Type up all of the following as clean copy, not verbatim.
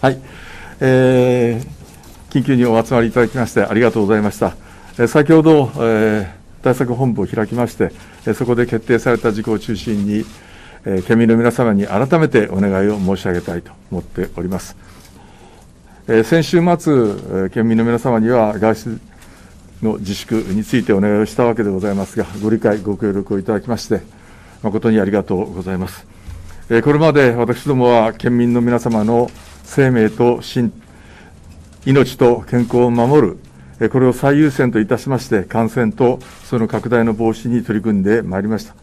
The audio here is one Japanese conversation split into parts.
はい、緊急にお集まりいただきましてありがとうございました。先ほど、対策本部を開きまして、そこで決定された事項を中心に、県民の皆様に改めてお願いを申し上げたいと思っております。先週末、県民の皆様には外出の自粛についてお願いをしたわけでございますが、ご理解、ご協力をいただきまして、誠にありがとうございます。これまで私どもは県民の皆様の生命と命と健康を守る、これを最優先といたしまして、感染とその拡大の防止に取り組んでまいりました。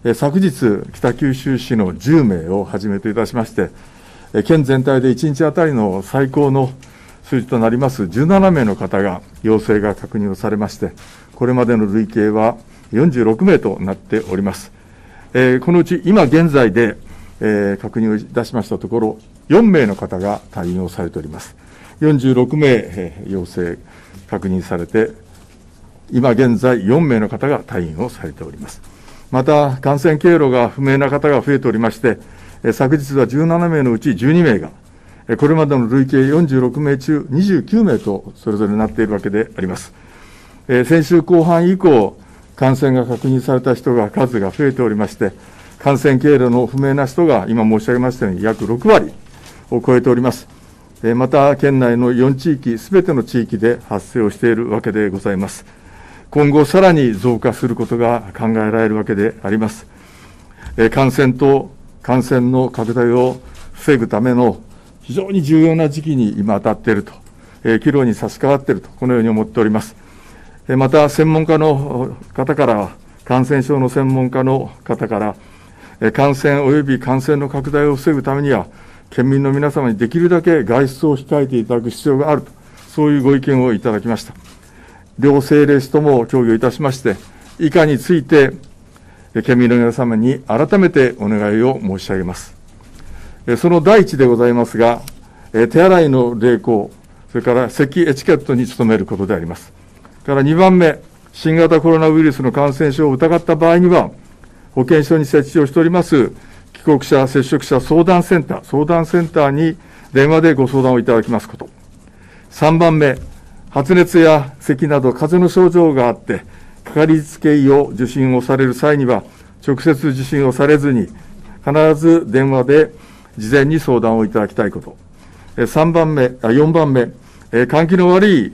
昨日、北九州市の10名をはじめといたしまして、県全体で1日当たりの最高の数字となります17名の方が陽性が確認をされまして、これまでの累計は46名となっております。このうち今現在で、確認をいたしましたところ、4名の方が退院をされております。46名、陽性確認されて、今現在4名の方が退院をされております。また、感染経路が不明な方が増えておりまして、昨日は17名のうち12名が、これまでの累計46名中29名とそれぞれなっているわけであります。先週後半以降、感染が確認された人が数が増えておりまして、感染経路の不明な人が今申し上げましたように約6割を超えております。また、県内の4地域、すべての地域で発生をしているわけでございます。今後、さらに増加することが考えられるわけであります。感染と感染の拡大を防ぐための非常に重要な時期に今当たっていると、岐路に差し掛かっていると、このように思っております。また、専門家の方から、感染症の専門家の方から、感染及び感染の拡大を防ぐためには、県民の皆様にできるだけ外出を控えていただく必要があると、そういうご意見をいただきました。両政令市とも協議をいたしまして、以下について、県民の皆様に改めてお願いを申し上げます。その第一でございますが、手洗いの励行、それから咳エチケットに努めることであります。から2番目、新型コロナウイルスの感染症を疑った場合には、保健所に設置をしております帰国者、接触者相談センターに電話でご相談をいただきますこと。3番目、発熱や咳など風邪の症状があって、かかりつけ医を受診をされる際には、直接受診をされずに、必ず電話で事前に相談をいただきたいこと。4番目、換気の悪い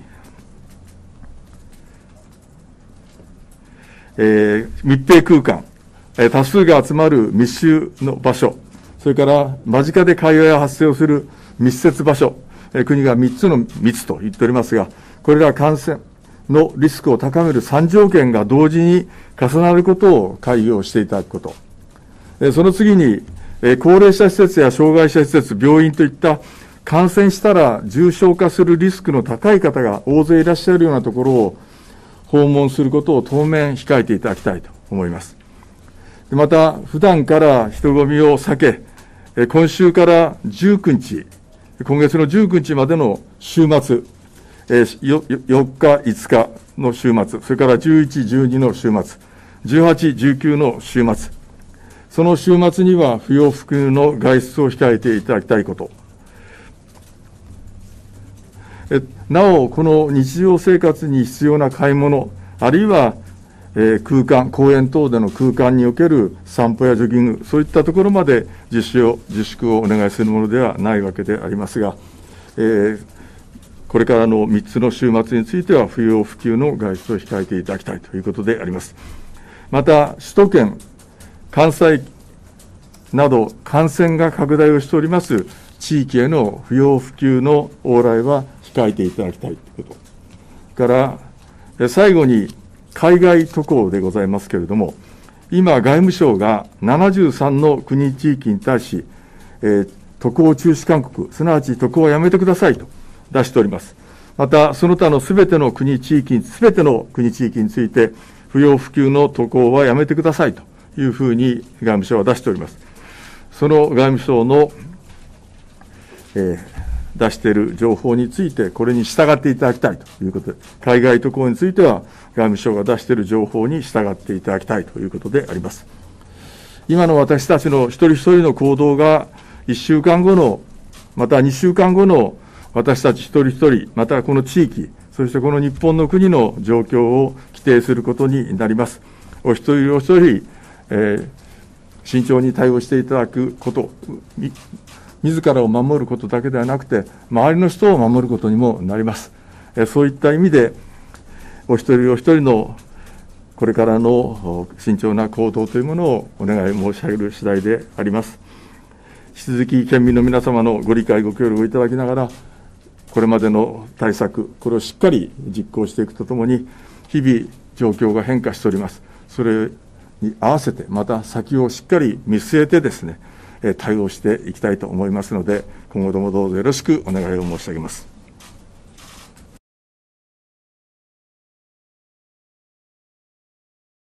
密閉空間、多数が集まる密集の場所、それから間近で会話や発生をする密接場所、国が3つの密と言っておりますが、これら感染のリスクを高める3条件が同時に重なることを会議をしていただくこと。その次に、高齢者施設や障害者施設、病院といった感染したら重症化するリスクの高い方が大勢いらっしゃるようなところを訪問することを当面控えていただきたいと思います。また、普段から人混みを避け、今週から19日、今月の19日までの週末、4日、5日の週末、それから11、12の週末、18、19の週末、その週末には不要不急の外出を控えていただきたいこと。なお、この日常生活に必要な買い物、あるいは空間、公園等での空間における散歩やジョギング、そういったところまで自粛をお願いするものではないわけでありますが、これからの3つの週末については、不要不急の外出を控えていただきたいということであります。また、首都圏、関西など感染が拡大をしております地域への不要不急の往来は控えていただきたいということから、最後に海外渡航でございますけれども、今、外務省が73の国地域に対し、渡航中止勧告、すなわち渡航をやめてくださいと出しております。また、その他のすべての国地域について、不要不急の渡航はやめてくださいというふうに外務省は出しております。その外務省の、出している情報について、これに従っていただきたいということで、海外渡航については、外務省が出している情報に従っていただきたいということであります。今の私たちの一人一人の行動が、1週間後のまた2週間後の私たち一人一人、またこの地域、そしてこの日本の国の状況を規定することになります。お一人お一人、慎重に対応していただくこと、自らを守ることだけではなくて、周りの人を守ることにもなります。そういった意味で、お一人お一人のこれからの慎重な行動というものをお願い申し上げる次第であります。引き続き県民の皆様のご理解、ご協力をいただきながら、これまでの対策、これをしっかり実行していくとともに、日々状況が変化しております。それに合わせて、また先をしっかり見据えてですね、対応していきたいと思いますので、今後ともどうぞよろしくお願いを申し上げます。